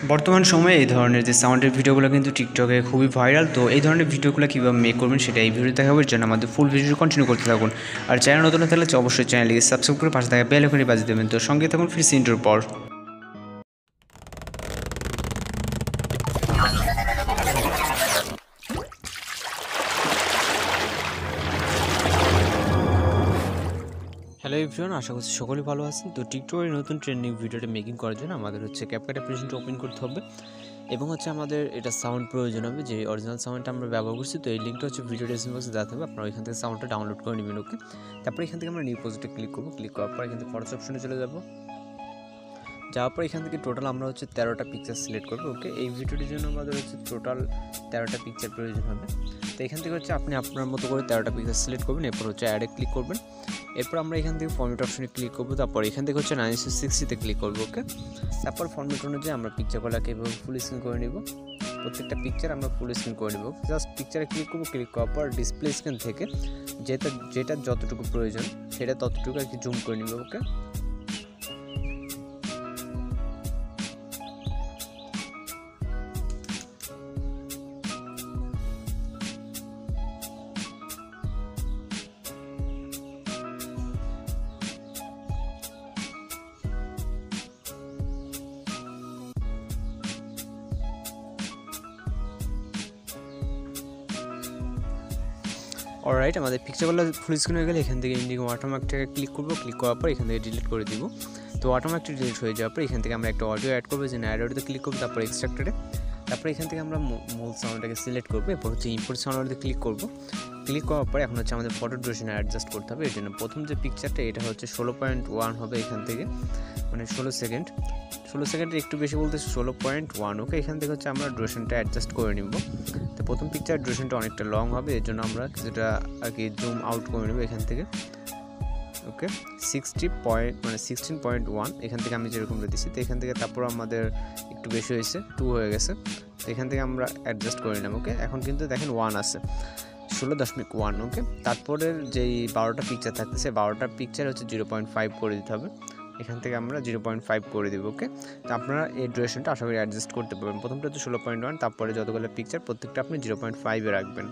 বর্তমান সময়ে এই ধরনের যে সাউন্ডের ভিডিওগুলো কিন্তু টিকটকে খুবই ভাইরাল। তো এই ধরনের ভিডিওগুলো কীভাবে মেক করবেন সেটা এই ভিডিও দেখাবার জন্য আমাদের ফুল ভিডিও কন্টিনিউ করতে থাকুন। আর চ্যানেল নতুন থাকলে অবশ্যই চ্যানেলটিকে সাবস্ক্রাইব করে পাশে থাকা বেল আইকনটি বাজিয়ে দেবেন। তো সঙ্গে থাকুন ফিরছি ইন্ট্রোর পর। হ্যালো এভরিওয়ান, আশা করছি সকলেই ভালো আছেন। তো টিকটকের নতুন ট্রেন্ডিং ভিডিওটা মেকিং করার জন্য আমাদের CapCut অ্যাপ্লিকেশনটা ওপেন করতে হবে এবং আমাদের এটা সাউন্ড প্রয়োজন হবে, যে অরিজিনাল সাউন্ডটা আমরা ব্যবহার করছি। তো এই লিঙ্কটা ভিডিও ডেসক্রিপশন বক্সে দেওয়া থাকবে, আপনারা ওইখান থেকে সাউন্ডটা ডাউনলোড করে নেবেন। ওকে, তারপর এখান থেকে আমরা নিউ প্রজেক্টে ক্লিক করবো। ক্লিক করার পর এখান থেকে ফটোস অপশনে চলে যাবো। যাওয়ার পর এখান থেকে টোটাল আমরা 13টা পিকচার সিলেক্ট করবো। ওকে, এই ভিডিওটির জন্য আমাদের টোটাল 13টা পিকচার প্রয়োজন হবে। তো এখান থেকে আপনি আপনার মতো করে 13টা পিকচার সিলেক্ট করবেন। এরপর অ্যাডে ক্লিক করবেন। এরপর আমরা এখান থেকে ফরম্যাট অপশনে ক্লিক করবো। তারপর এখান থেকে 960তে ক্লিক করবো। ওকে, তারপর ফরম্যাট অনুযায়ী আমরা পিকচারগুলোকে এভাবে ফুল স্ক্রিন করে নিব। প্রত্যেকটা পিকচার আমরা ফুল স্ক্রিন করে নেব। জাস্ট পিকচারে ক্লিক করবো। ক্লিক করার পর ডিসপ্লে স্ক্রিন থেকে যেটা যতটুকু প্রয়োজন সেটা ততটুকু আর কি জুম করে নিব। ওকে, অলরাইট, আমাদের পিকচারগুলো ফুল স্ক্রিন হয়ে গেলে এখান থেকে ইন্ডিগো ওয়াটারমার্কটাকে ক্লিক করবো। ক্লিক করার পর এখান থেকে ডিলিট করে দিব। তো ওয়াটারমার্কটি ডিলিট হয়ে যাওয়ার পর এখান থেকে আমরা একটা অডিও অ্যাড করবো, যে অডিওতে ক্লিক করবো। তারপর এক্সট্রাক্টরে, তারপর এখান থেকে আমরা মূল সাউন্ডটাকে সিলেক্ট করবো। এরপর ইম্পোর্ট সাউন্ডে ক্লিক করবো। ক্লিক করার পরে এখন আমাদের ফটো ডিউরেশন অ্যাডজাস্ট করতে হবে। এর জন্য প্রথম যে পিকচারটা এটা 16.1 হবে এখান থেকে, মানে 16 সেকেন্ডের একটু বেশি বলতে 16.1। ওকে, এখান থেকে আমরা ডিউরেশনটা অ্যাডজাস্ট করে নিব। তো প্রথম পিকচার ডিউরেশনটা অনেকটা লং হবে, এর জন্য আমরা কিছুটা আর কি জুম আউট করে নেব এখান থেকে। ওকে, 16.1 এখান থেকে আমি যেরকম দিচ্ছি। তো এখান থেকে তারপর আমাদের একটু বেশি হয়েছে, 2 হয়ে গেছে। তো এখান থেকে আমরা অ্যাডজাস্ট করে নিলাম। ওকে, এখন কিন্তু দেখেন 1 আছে, 16.1। ওকে, তারপরের যেই 12টা পিকচার থাকতেছে 12টা পিকচার 0.5 করে দিতে হবে। এখান থেকে আমরা 0.5 করে দেবো। ওকে, তো আপনারা এই ডিউরেশনটা আশা করি অ্যাডজাস্ট করতে পারবেন। প্রথমটা 16.1, তারপরে যতগুলো পিকচার প্রত্যেকটা আপনি 0.5-এ রাখবেন।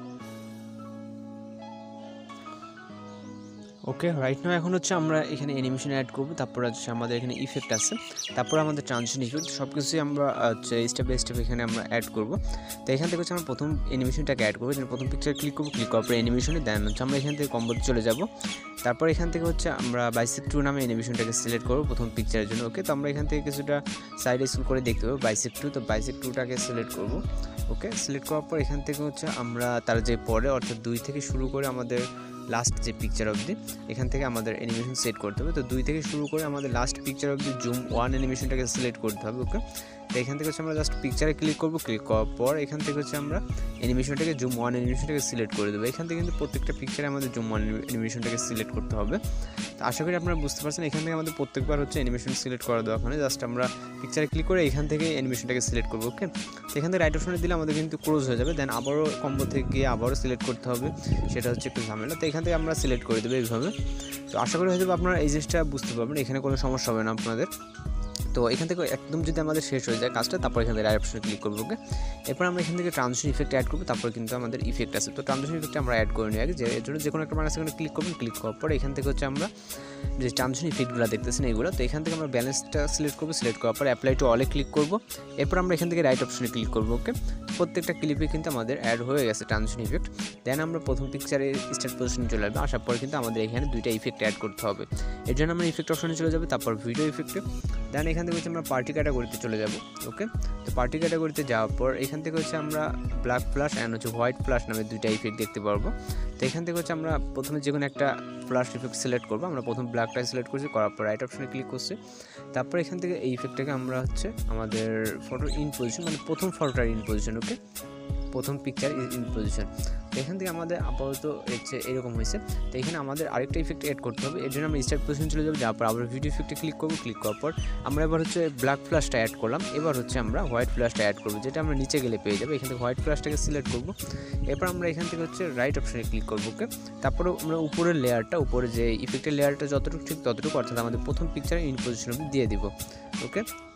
ওকে, রাইট নাও এখন আমরা এখানে অ্যানিমেশন অ্যাড করবো। তারপর আমাদের এখানে ইফেক্ট আছে, তারপর আমাদের ট্রানজিশন ইফেক্ট, সব কিছুই আমরা স্টেপ বাই স্টেপ এখানে আমরা অ্যাড করবো। তো এখান থেকে আমরা প্রথম অ্যানিমেশনটাকে অ্যাড করবো। প্রথম পিকচার ক্লিক করবো। ক্লিক করার পর অ্যানিমেশনে দেন আমরা এখান থেকে কম্বোতে চলে যাব। তারপর এখান থেকে আমরা বাইসেপ 2 নামে অ্যানিমেশনটাকে সিলেক্ট করবো প্রথম পিকচারের জন্য। ওকে, তো আমরা এখান থেকে কিছুটা সাইড স্ক্রল করে দেখতে পাবো বাইসেপ 2। তো বাইসেপ 2টাকে সিলেক্ট করবো। ওকে, সিলেক্ট করার পর এখান থেকে আমরা তার যে পরে অর্থাৎ 2 থেকে শুরু করে আমাদের লাস্ট যে পিকচার অবধি এখান থেকে আমাদের অ্যানিমেশন সেট করতে হবে। তো 2 থেকে শুরু করে আমাদের লাস্ট পিকচার অবধি জুম 1 অ্যানিমেশনটাকে সিলেক্ট করতে হবে। ওকে, তো এখান থেকে আমরা জাস্ট পিকচারে ক্লিক করবো। ক্লিক করার পর এখান থেকে আমরা অ্যানিমেশনটাকে জুম 1 অ্যানিমেশনটাকে সিলেক্ট করে দেবো। এখান থেকে কিন্তু প্রত্যেকটা পিকচারে আমাদের জুম 1 অ্যানিমেশনটাকে সিলেক্ট করতে হবে। তো আশা করি আপনারা বুঝতে পারছেন। এখান থেকে আমাদের প্রত্যেকবার অ্যানিমেশন সিলেক্ট করা দেওয়া হয়, জাস্ট আমরা পিকচারে ক্লিক করে এখান থেকে অ্যানিমেশনটাকে সিলেক্ট করবো। ওকে, তো এখান থেকে রাইট অপশনে দিলে আমাদের কিন্তু ক্লোজ হয়ে যাবে। দেন আবারও কম্বো থেকে গিয়ে আবারও সিলেক্ট করতে হবে, সেটা একটু ঝামেলা। তো এখান থেকে আমরা সিলেক্ট করে দেবো এইভাবে। তো আশা করি হয়তো আপনারা এই জিনিসটা বুঝতে পারবেন, এখানে কোনো সমস্যা হবে না আপনাদের। তো এখান থেকে একদম যদি আমাদের শেষ হয়ে যায় কাজটা, তারপর এখান থেকে রাইট অপশনে ক্লিক করবো। ওকে, এরপর আমরা এখান থেকে ট্রানজিশন ইফেক্ট অ্যাড করবো। তারপর কিন্তু আমাদের ইফেক্ট আছে। তো ট্রানজিশন ইফেক্ট আমরা অ্যাড করে নিই আগে, এর জন্য যে কোনো একটা মানে সেখানে ক্লিক করবেন। ক্লিক করার পরে এখান থেকে আমরা যে ট্রানজিশন ইফেক্টগুলো দেখতেছেন এইগুলো। তো এখান থেকে আমরা ব্যালেন্সটা সিলেক্ট করবো। সিলেক্ট করার পর অ্যাপ্লাই টু অলে ক্লিক করবো। এরপর আমরা এখান থেকে রাইট অপশনে ক্লিক করবো। ওকে, প্রত্যেকটা ক্লিপে কিন্তু আমাদের অ্যাড হয়ে গেছে ট্রানজিশন ইফেক্ট। দেন আমরা প্রথম পিকচারে স্টার্ট পজিশনে চলে আসবে। আসার পর কিন্তু আমাদের এখানে 2টা ইফেক্ট অ্যাড করতে হবে। এর জন্য আমরা ইফেক্ট অপশনে চলে যাবে, তারপর ভিডিও ইফেক্টে। দেন এখান থেকে আমরা পার্টি ক্যাটাগরিতে চলে যাব। ওকে, তো পার্টি ক্যাটাগরিতে যাওয়ার পর এখান থেকে আমরা black flash and white flash নামে 2টা ইফেক্ট দেখতে পারবো। তো এখান থেকে আমরা প্রথমে যে কোনো একটা ফ্ল্যাশ ইফেক্ট সিলেক্ট করবো। আমরা প্রথম ব্ল্যাকটা সিলেক্ট করছি, করার পর রাইট অপশনে ক্লিক করছি। তারপর এখান থেকে এই ইফেক্টটাকে আমরা আমাদের ফটো ইন পজিশন, মানে প্রথম ফটোটার ইন পজিশন। ওকে, প্রথম পিকচার ইন পজিশন। তো এখান থেকে আমাদের আপাতত এরকম হয়েছে। তো এখানে আমাদের আরেকটা ইফেক্ট অ্যাড করতে হবে। এর জন্য আমরা স্টার্ট পজিশন চলে যাবো। যাওয়ার পর আবার ভিডিও ইফেক্টে ক্লিক করবো। ক্লিক করার পর আমরা এবার ব্ল্যাক ফ্ল্যাশটা অ্যাড করলাম। এবার আমরা হোয়াইট ফ্ল্যাশটা অ্যাড করবো, যেটা আমরা নিচে গেলে পেয়ে যাবো। এখান থেকে হোয়াইট ফ্ল্যাশটাকে সিলেক্ট করবো। এরপর আমরা এখান থেকে রাইট অপশনে ক্লিক করবো। ওকে, তারপরে আমরা উপরের লেয়ারটা, উপরে যে ইফেক্টের লেয়ারটা যতটুকু ঠিক ততটুকু, অর্থাৎ আমাদের প্রথম পিকচারে ইন পজিশন দিয়ে দিব। ওকে,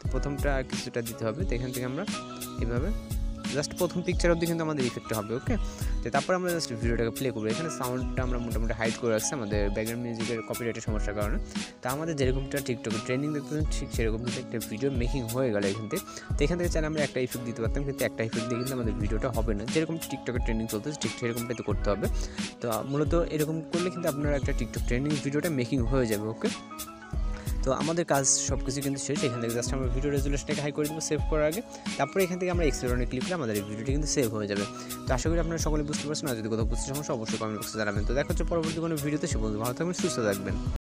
প্রথমটা কিছুটা দিতে হবে। তো এখান থেকে আমরা এভাবে জাস্ট প্রথম পিকচার অবধি কিন্তু আমাদের ইফেক্টটা হবে। ওকে, তো তারপর আমরা জাস্ট ভিডিওটাকে প্লে করবো। এখানে সাউন্ডটা আমরা মোটামুটি হাইড করে রাখছি আমাদের ব্যাকগ্রাউন্ড মিউজিকের কপিরাইটের সমস্যার কারণে। তো আমাদের যেরকমটা টিকটকে ট্রেন্ডিং দেখতেছেন ঠিক সেরকম কিন্তু একটা ভিডিও মেকিং হয়ে গেল এখান থেকে। তো এখান থেকে চাইলে আমরা একটা ইফেক্ট দিতে পারতাম, কিন্তু একটা ইফেক্ট দিয়ে কিন্তু আমাদের ভিডিওটা হবে না। যেরকম টিকটকে ট্রেন্ডিং চলতেছে ঠিক সেরকমটাই তো করতে হবে। তো মূলত এরকম করলে কিন্তু আপনার একটা টিকটক ট্রেন্ডিং ভিডিওটা মেকিং হয়ে যাবে। ওকে, তো আমাদের কাজ সব কিছু কিন্তু শেষ। এখান থেকে জাস্ট আমরা ভিডিও রেজুলেশনটাকে হাই করে দেবো সেভ করার আগে। তারপরে এখান থেকে আমরা এক্সপ্লোরে ক্লিক করে আমাদের এই ভিডিওটি কিন্তু সেভ হয়ে যাবে। তো আশা করি আপনারা সকলে বুঝতে পারছেন। আর যদি কোথাও বুঝতে সমস্যা অবশ্যই কমেন্ট বক্সে জানাবেন। তো দেখা হচ্ছে পরবর্তী কোনো ভিডিওতে। সে বন্ধু ভালো থাকবেন, সুস্থ থাকবেন।